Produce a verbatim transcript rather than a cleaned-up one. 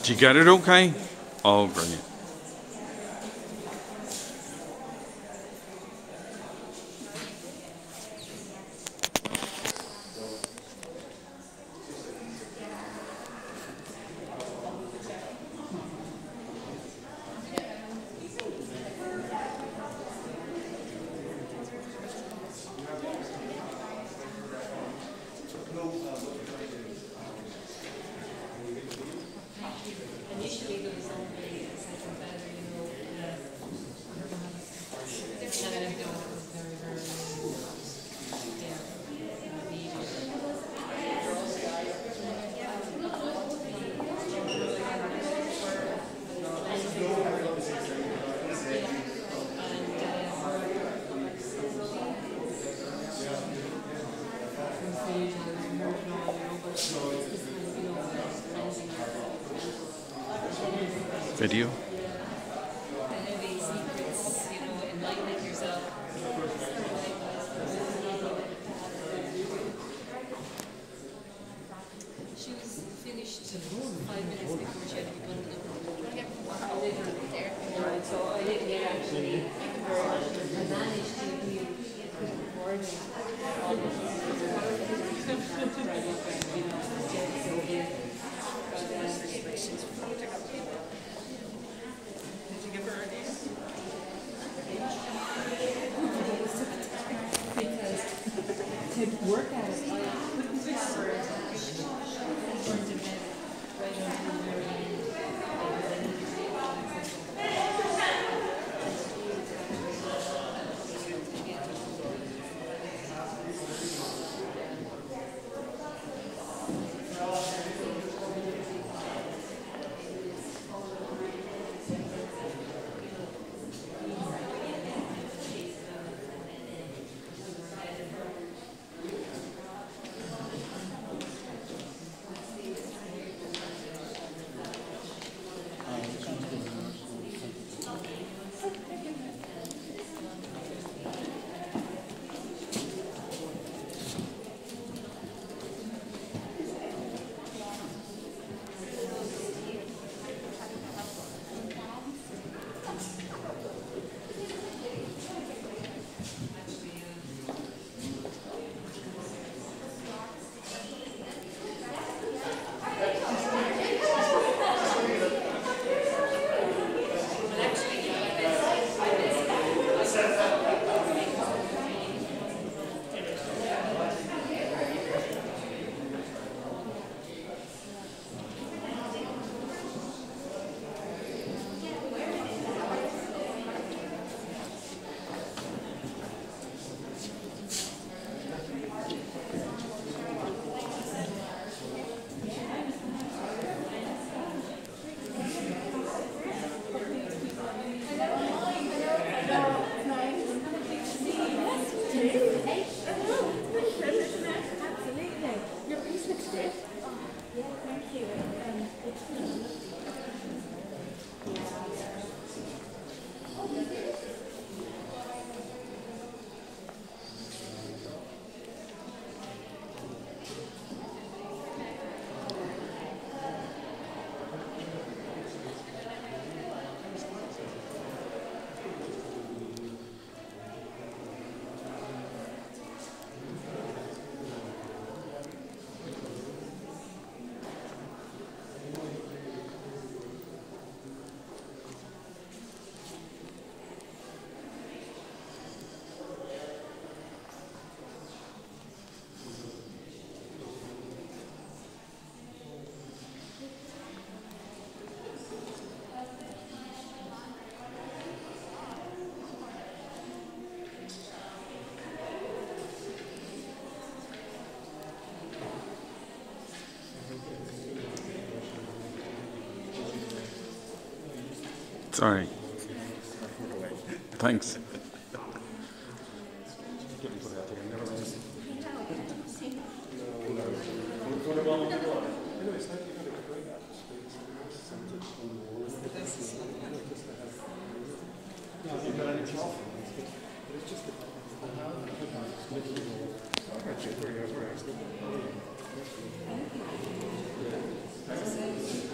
Did you get it okay? Oh, brilliant. Initially there was only a second better, you know, uh, and then it was very, very, Video. secrets, you know, enlightening yourself. She was finished five minutes before she had to be bundled up. Right, so I didn't get actually, I managed to be recording all of Did you give her a name? Because to work at it, I couldn't fix her. She went to bed right until the very end. Sorry. Thanks. Thank you.